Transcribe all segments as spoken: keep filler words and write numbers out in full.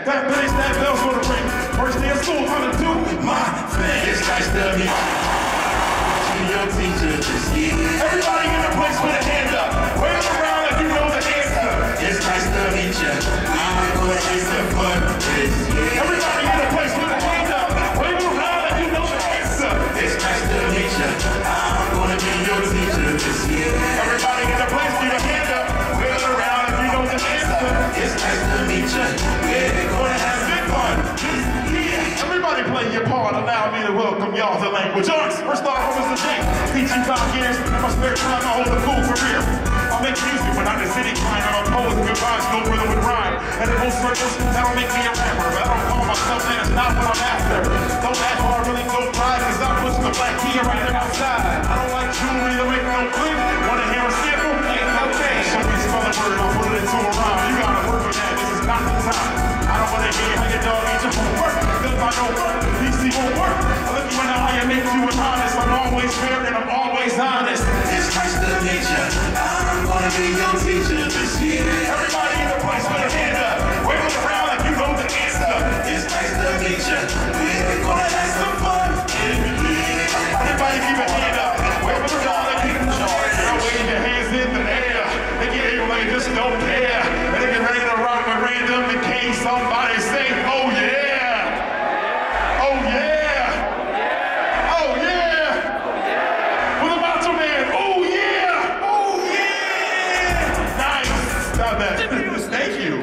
That bass, that bell's gonna ring. First day of school, gonna do my thing. It's nice to meet your teacher this year. Everybody in the place with a hand up. Wave it around like you know the answer. It's nice to meet you. I'm gonna have some fun this year. Everybody in the place with a hand up. Wave it around like you know the answer. It's nice to meet you. I'm gonna be your teacher this year. Everybody in the place, give a hand up. Wave it around like you know the answer. It's nice to meet you. We're gonna have Big fun. Yeah. Everybody play your part. Allow me to welcome y'all to Language Arts. First off, I'm Mister J. Teaching five years. In my spare time, I hold a cool career. I make music when I'm in the city crying. I'm a poet who goodbyes, no rhythm with rhyme. And in most circles, that'll make me a rapper. But I don't call myself that, it's not what I'm after. Don't ask how I really don't cry, cause I push the black key right there outside. I don't like jewelry to make no clip. Wanna hear a sample? Ain't no change. Show me spell a word, I'll put it into a rhyme. You gotta work with that, this is not the time. I don't wanna hear how your dog eats your homework. Cause I don't work, P C won't work. I look you know how you make you an honest. I'm always fair and I'm always honest. It's nice to meet you. I'm gonna be your teacher this year. Everybody in the place with a hand up. Wave it around like you know the answer. It's nice to meet you. We're gonna have some fun every year. Everybody keep a hand up. Wave it around like you know the answer. Now wave your hands in the air. They get able like just don't care. And they get ready to rock a random in case somebody say, oh yeah. Oh yeah. Oh yeah. With a macho man. Oh yeah. Oh yeah. Nice. Stop that. Thank you.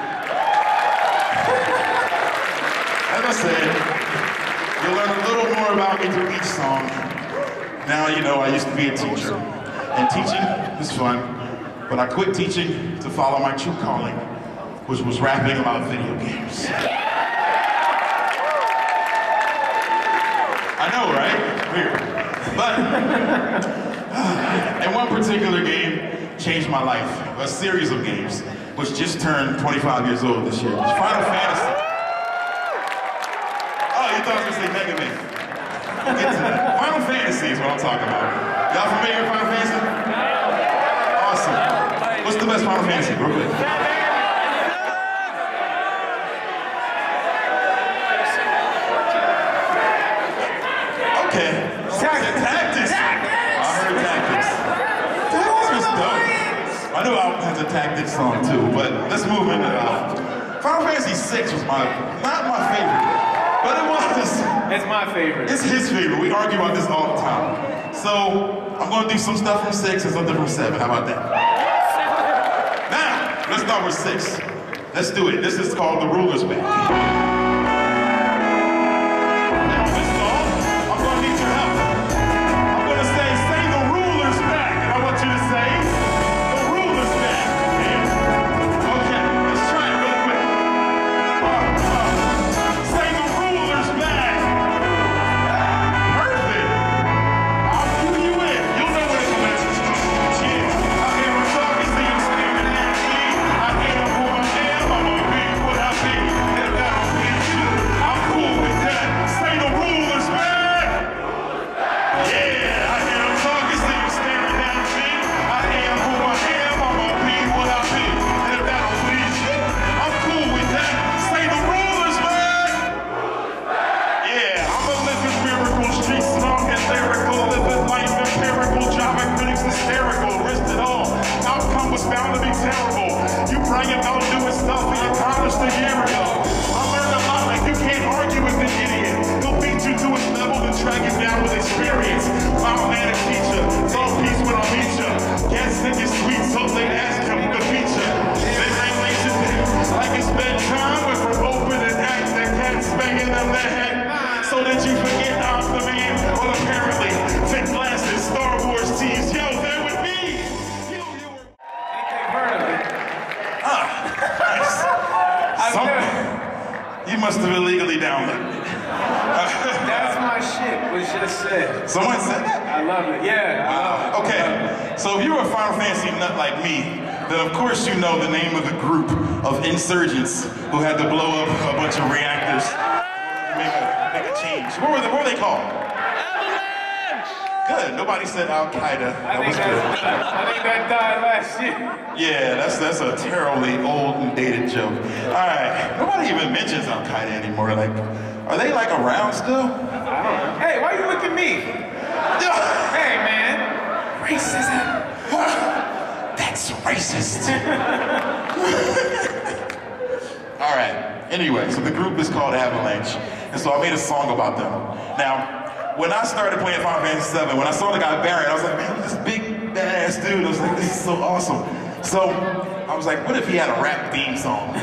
As I said, you'll learn a little more about me through each song. Now you know I used to be a teacher. And teaching is fun, but I quit teaching to follow my true calling, which was rapping about video games. I know, right? Weird. But and one particular game changed my life. A series of games, which just turned twenty-five years old this year. It's Final Fantasy. Oh, you thought I was gonna say Mega Man. We'll get to that. Final Fantasy is what I'm talking about. Y'all familiar with Final Fantasy? Awesome. What's the best Final Fantasy, real quick? Okay. Tactics. I heard Tactics. Tactics was dope. I knew I had the Tactics song too, but let's move into uh, Final Fantasy six was my, not my favorite, but it was. It's my favorite. It's his favorite. We argue about this all the time. So I'm gonna do some stuff from six and something from seven. How about that? Now, let's start with six. Let's do it. This is called The Ruler's Back. Must have illegally downloaded it. That's my shit, was just said. Someone said that? I love it, yeah. I love it. Okay, love it. So if you're a Final Fantasy nut like me, then of course you know the name of the group of insurgents who had to blow up a bunch of reactors to make a, make a change. What were they, what were they called? Avalanche! Good. Nobody said Al Qaeda. I That think was that, good. I think that died last year. Yeah, that's that's a terribly old and dated joke. All right. Nobody even mentions Al Qaeda anymore. Like, are they like around still? I don't know. Hey, why you look at me? Hey, man. Racism. That's racist. All right. Anyway, so the group is called Avalanche, and so I made a song about them. Now, when I started playing Final Fantasy seven, when I saw the guy Baron, I was like, man, this big badass dude. I was like, this is so awesome. So I was like, what if he had a rap theme song?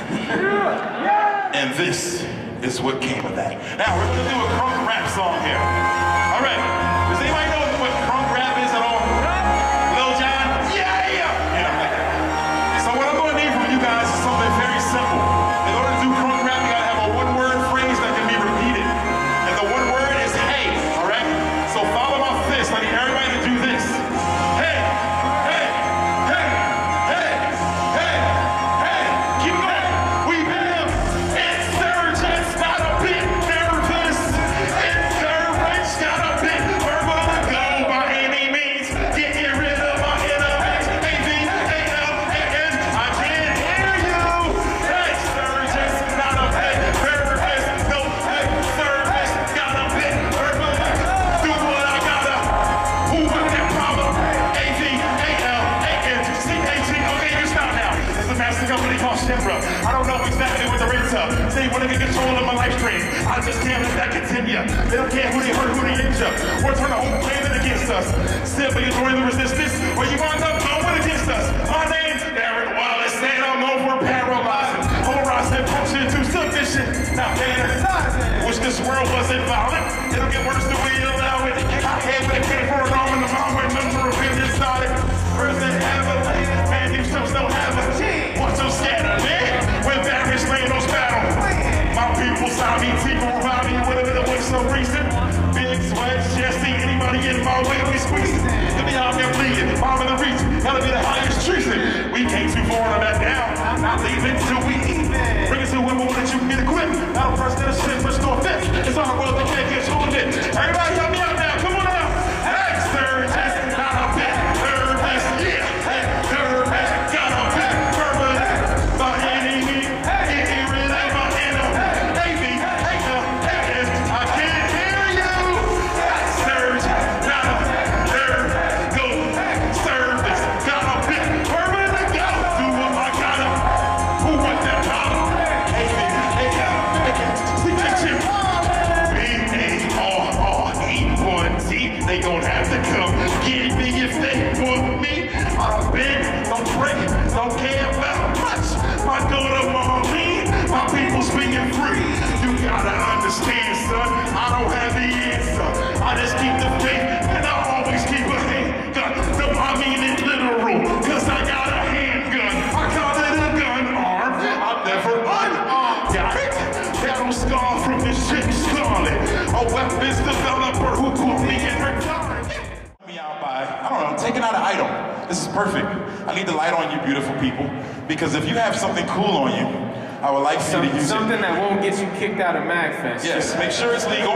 And this is what came of that. Now we're gonna do a crunk rap song here. All right. Does anybody know what crunk rap is at all? Lil Jon? Yeah, yeah. You know, like that. So what I'm gonna need from you guys is something very simple. In order to do crunk rap, you gotta have a one-word phrase that can be repeated. And the one word is hey, all right? So follow my fist. I need everybody to do this. Hey, hey, hey, hey, hey, hey. Keep going. We have insurgents, not a bit nervous. Insurgents, not a bit verbal to go by any means. Getting rid of my enemies. A V A L A N. I can't hear you. Insurgents, not a bit nervous. No service, got a bit verbal. Do what I gotta. Who got that problem? A V A L A N C H E. Okay, you stop now. It's a massive company called Shimbra. I don't know exactly what the rates are. Say you want to get control of my live stream. I just can't let that continue. They don't care who they hurt, who they injure. Or turn the whole planet against us. Simply join the resistance, or you wind up going against us. My name's Darren Wallace, and I'm known for paralyzing, polarizing, function to submission. Now, fantasizing. Wish this world wasn't violent. It'll get worse than we allow it. I had with a kid for an arm in the mouth with number of opinions solid. Person have a lane, man, these shows don't have a team. What's so scattered, man? When various rainbows battle. My people saw me, people around me, whatever the way so recent. Big sweat, Jesse, anybody in my way, we squeeze it. Let me out there bleeding, bottom of the reach, gotta be the highest treason. We came too far to back down, not leaving till we eat. Bring it to a women that you can get equipped. Not a person that shit, but still fit. It's our world that can't get hold of it. Everybody help me out now, come on now. Hey, surgeons, not a bit nervous, yeah. Hey, nervous, got a bit nervous. My enemy, getting rid of my enemy. A V A L A N, I can't hear you. Surge, not a nerve, go. Service, got a bit nervous to go. Do what I gotta. Who with that problem? A V A L A N, C H E. B A R R E one T. They gon' have to come get me if they want me. I don't beg, don't break, don't care about much. My daughter want me, my people speaking free. You gotta understand, son, I don't have the answer. I just keep the faith and I always keep a handgun. No, I mean it literal, cause I got a handgun. I call it a gun arm, I'm never unarmed. Got it? Battle scar from this shit scarlet. A weapons developer who put me in her car. Me out by, I don't know, taking out an item. This is perfect. I need the light on you, beautiful people, because if you have something cool on you, I would like for you to use Something it. that won't get you kicked out of MagFest. Yes, make sure it's legal.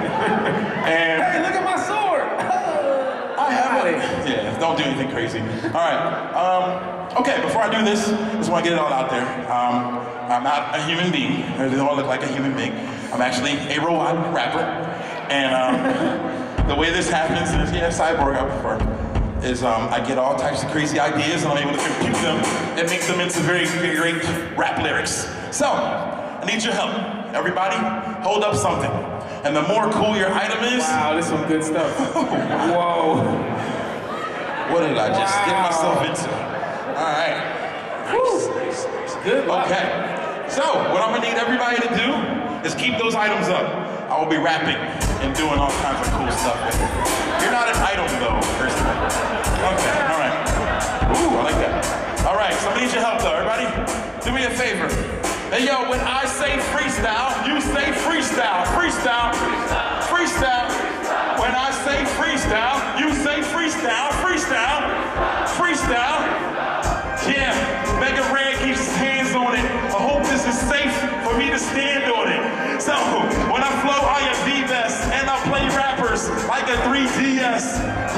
And Hey, look at my sword! I have it. Yeah, don't do anything crazy. All right. Um, okay, before I do this, I just want to get it all out there. Um, I'm not a human being. I don't look like a human being. I'm actually a robot rapper. And um, the way this happens is, yeah, Cyborg, I prefer, is um, I get all types of crazy ideas and I'm able to compute them and make them into very, very great rap lyrics. So, I need your help. Everybody, hold up something. And the more cool your item is... Wow, this is some good stuff. Whoa. What did I just Wow. get myself into? All right. Nice, nice, nice. Good luck. Okay. So, what I'm gonna need everybody to do is keep those items up. I will be rapping and doing all kinds of cool stuff with it. You're not an item though, person. Okay, all right. Ooh, I like that. All right, so I need your help though. Everybody, do me a favor. Hey yo, when I say freestyle, you say freestyle. Freestyle. Freestyle. When I say freestyle, you say freestyle. Freestyle. Freestyle. Yeah, Mega Ran keeps his hands on it. I hope this is safe for me to stand on it. So, when I flow, I am the best, and I play rappers like a three D S.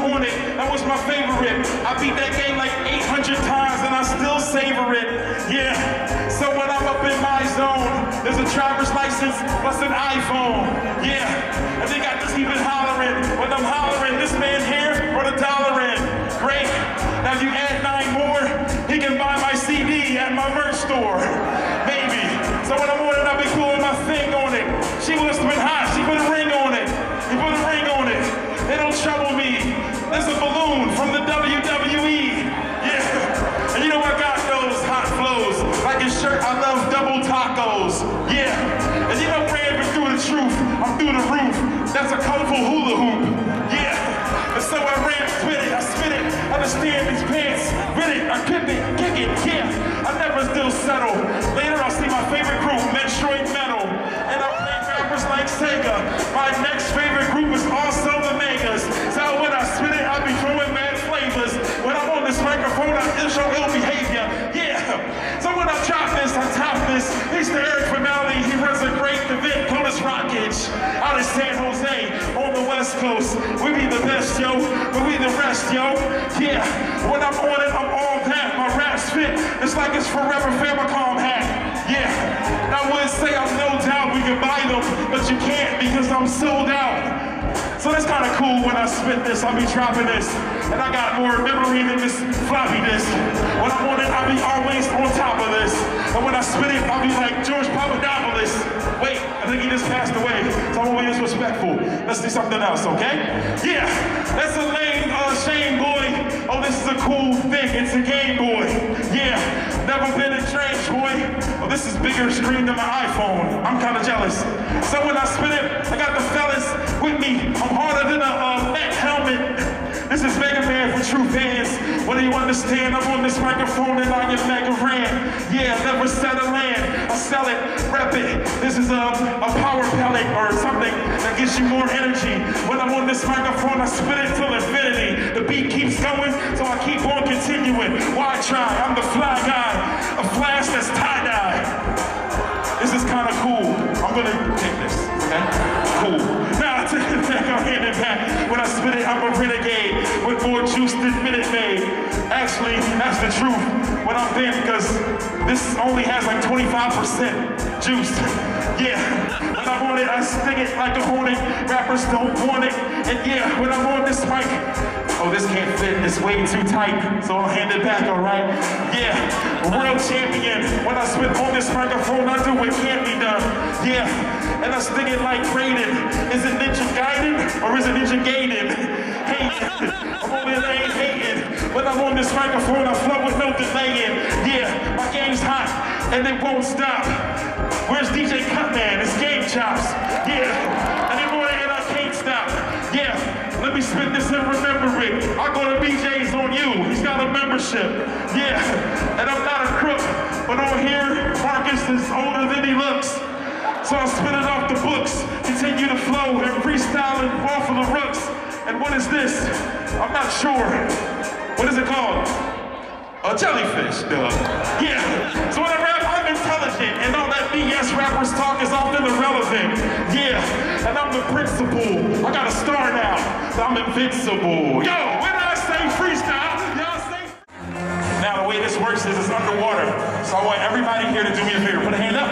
on it. That was my favorite. I beat that game like eight hundred times and I still savor it. Yeah. So when I'm up in my zone, there's a driver's license plus an iPhone. Yeah. And they got this even hollering. When I'm hollering, this man here brought a dollar in. Great. Now you add nine more, he can buy my C D at my merch store. Maybe. So when I'm on it, I'll be cool with my thing on it. She must have been hot. She put a ring on it. He put a ring on it. They don't trouble me. There's a balloon from the W W E. Yeah. And you know I got those hot flows. Like his shirt, I love double tacos. Yeah. And you know Brandon through the truth. I'm through the roof. That's a colorful hula hoop. Yeah. And so I ran, spit it, I spit it. Understand these pants. With it, I kick it, kick it. Yeah. I never still settle. Later I'll see my favorite group, Metroid Metal. And I play rappers like Sega. My next favorite group is also the Megas. So when I spit it, I'll be throwing mad flavors. When I'm on this microphone, I show ill behavior. Yeah. So when I drop this, I top this. He's the Eric Finale. He runs a great event called his Rockage out in San Jose on the West Coast. We be the best, yo. But we the rest, yo. Yeah. When I'm on it, I'm all that. My raps fit. It's like it's Forever Famicom hat. Yeah. I would say I'm no doubt we can buy them, but you can't because I'm sold out. So that's kind of cool when I spit this, I'll be dropping this. And I got more memory than this floppy disk. When I'm on it, I'll be always on top of this. And when I spit it, I'll be like George Papadopoulos. Wait, I think he just passed away, so I'm gonna be disrespectful. Let's do something else, okay? Yeah, that's a lame uh, shame, boy. Oh, this is a cool thing, it's a Game Boy. Yeah, never been in trash, boy. Oh, this is bigger screen than my iPhone. I'm kind of jealous. So when I spit it, I got the fellas with me. I'm harder than a uh, Mac helmet. This is Mega Man for true fans. What do you understand? I'm on this microphone and I get Mega Ran. Yeah, never set a land. I sell it, rep it. This is a, a power pellet or something that gives you more energy. When I'm on this microphone, I spit it till infinity. The beat keeps going, so I keep on continuing. Why try? I'm the fly guy. A flash that's tie-dye. This is kind of cool. I'm gonna take this, okay? Cool. Now, take it back, I'll hand it back. When I spit it, I'm a renegade with more juice than Minute Maid. Actually, that's the truth. When I'm thin, because this only has like twenty-five percent juice. Yeah, when I'm on it, I sting it like a hornet. Rappers don't want it. And yeah, when I'm on this mic, oh, this can't fit, it's way too tight, so I'll hand it back, all right? Yeah, real champion. When I spit on this microphone, I do what can't be done. Yeah, and I sting it like Raiden. Is it Ninja Gaiden, or is it Ninja Gaiden? Hating, I'm on it, I ain't hating. When I'm on this microphone, I flow with no delaying. Yeah, my game's hot, and it won't stop. Where's D J Cutman? It's Game Chops. Yeah, anymore, and I can't stop. Yeah. Let me spit this and remember it. I go to B J's on you. He's got a membership. Yeah, and I'm not a crook, but on here, Marcus is older than he looks. So I spit it off the books, continue to flow and freestyle and fall for the rooks. And what is this? I'm not sure. What is it called? A jellyfish, duh. Yeah, so when I rap, I'm intelligent, and all that B S rappers talk is often irrelevant. Yeah, and I'm the principal. I got a star now, so I'm invincible. Yo, when I say freestyle, y'all say... Now, the way this works is it's underwater, so I want everybody here to do me a favor. Put a hand up.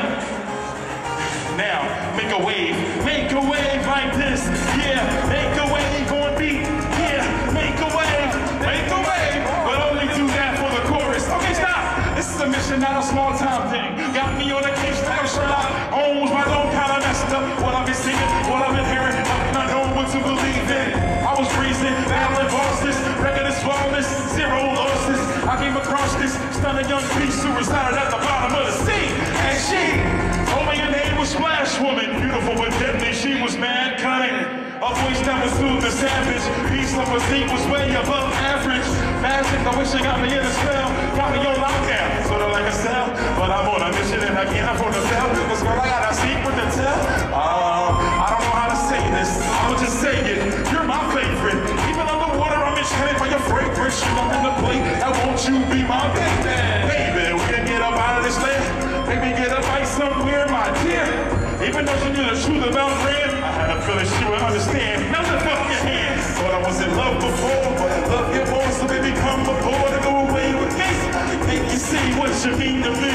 Now, make a wave. Make a wave like this. Yeah, make a wave on beat. Yeah, make a wave. Make a wave. But only do that for the chorus. Okay, stop. This is a mission, not a small time thing. Got me on a case like I'm Sherlock Holmes. My own kind of messed up. What I've been singing, what I've been hearing, I'm not knowing what to believe in. I was freezing, battling bosses. Record is flawless, zero losses. I came across this stunning young piece who resided at the bottom of the sea. And she told me her name was Splash Woman. Beautiful but deadly, she was mad cunning. A voice that was smooth and savage. Peace of physique was way above average. Magic, I wish I got me in a spell. Got me on lockdown, sort of like a cell. But I'm on a mission and I can't afford to fail. Cause girl, I got a secret to tell. Uh, I don't know how to say this. I'll just say it. You're my favorite. Even underwater, I'm enchanted by your fragrance. You got in the plate. Now won't you be my baby? Baby, we can get up out of this land. Maybe get a bite somewhere, my dear. Even though she knew the truth about Rand, I had a feeling she would understand. Now lift up your hands. Thought I was in love before, but I love you more, so baby come aboard and go away with me. I can make you see what you mean to me.